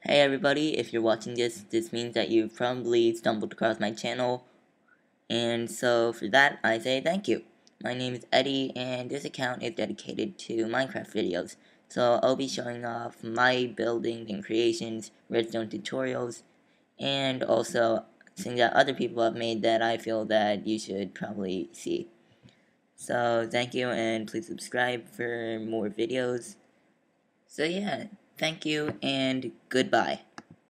Hey everybody, if you're watching this means that you've probably stumbled across my channel, and so for that I say thank you. My name is Eddie, and this account is dedicated to Minecraft videos, so I'll be showing off my building and creations, redstone tutorials, and also things that other people have made that I feel that you should probably see. So thank you, and please subscribe for more videos. So yeah, thank you, and goodbye.